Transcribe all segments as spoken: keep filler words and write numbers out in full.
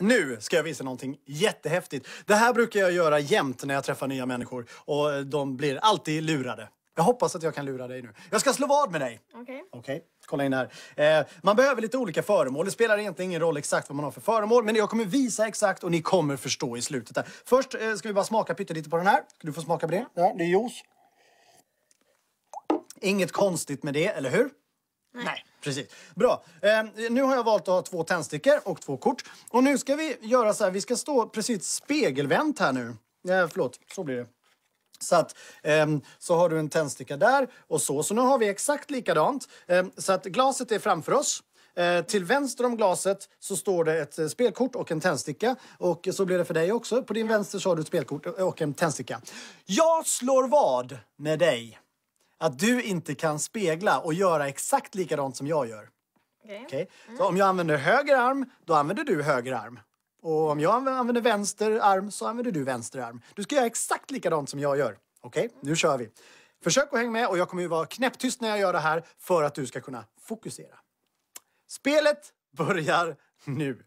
Nu ska jag visa någonting jättehäftigt. Det här brukar jag göra jämt när jag träffar nya människor. Och de blir alltid lurade. Jag hoppas att jag kan lura dig nu. Jag ska slå vad med dig. Okej. Okay. Okej, okay. Kolla in här. Eh, man behöver lite olika föremål. Det spelar egentligen ingen roll exakt vad man har för föremål. Men jag kommer visa exakt och ni kommer förstå i slutet. Där. Först eh, ska vi bara smaka pyttelite på den här. Ska du få smaka på det? Ja, det är juice. Inget konstigt med det, eller hur? Nej. Nej, precis. Bra. Eh, nu har jag valt att ha två tändstickor och två kort. Och nu ska vi göra så här. Vi ska stå precis spegelvänt här nu. Eh, förlåt, så blir det. Så att eh, så har du en tändsticka där och så. Så nu har vi exakt likadant. Eh, så att glaset är framför oss. Eh, till vänster om glaset så står det ett spelkort och en tändsticka. Och så blir det för dig också. På din vänster så har du ett spelkort och en tändsticka. Jag slår vad med dig. Att du inte kan spegla och göra exakt likadant som jag gör. Okej. Okay. Mm. Så om jag använder höger arm, då använder du höger arm. Och om jag använder vänster arm, så använder du vänster arm. Du ska göra exakt likadant som jag gör. Okej, okay? Nu kör vi. Försök att hänga med och jag kommer ju vara knäpptyst när jag gör det här för att du ska kunna fokusera. Spelet börjar nu.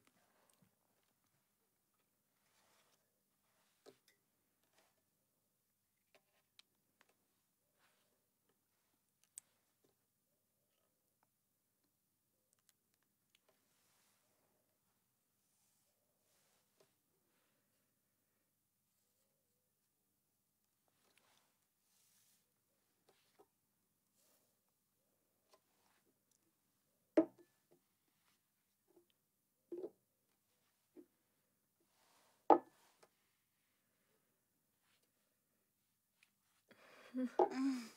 Mm.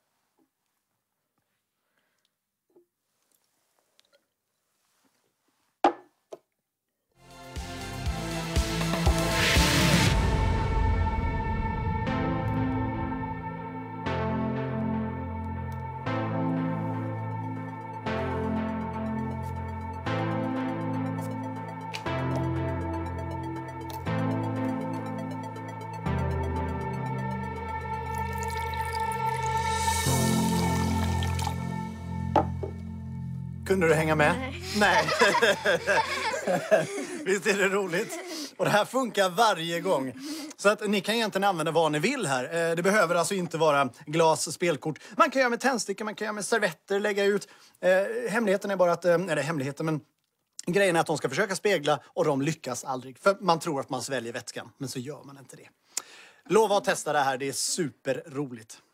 Kunde du hänga med? Nej. Nej. Visst är det roligt? Och det här funkar varje gång. Så att ni kan egentligen använda vad ni vill här. Det behöver alltså inte vara glas, spelkort. Man kan göra med tändstickor, man kan göra med servetter, lägga ut. Hemligheten är bara att, eller hemligheten, men grejen är att de ska försöka spegla och de lyckas aldrig. För man tror att man sväljer vätskan, men så gör man inte det. Lova att testa det här, det är superroligt.